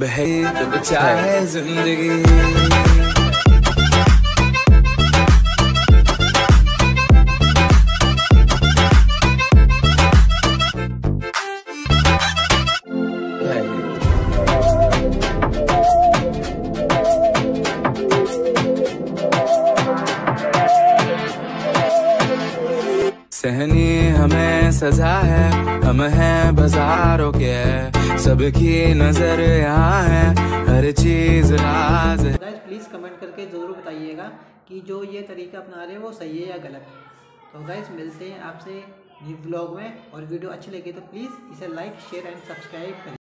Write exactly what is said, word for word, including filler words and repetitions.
तो बचा है जिंदगी। सहनी हमें सजा है, हम हैं बाजारों के, सबकी नजर यहाँ है, हर चीज राज है। गाइस प्लीज़ कमेंट करके ज़रूर बताइएगा कि जो ये तरीका अपना रहे हैं वो सही है या गलत। तो गाइस मिलते हैं आपसे न्यू ब्लॉग में, और वीडियो अच्छी लगी तो प्लीज़ इसे लाइक शेयर एंड सब्सक्राइब करें।